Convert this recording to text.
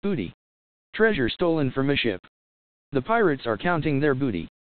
Booty. Treasure stolen from a ship. The pirates are counting their booty.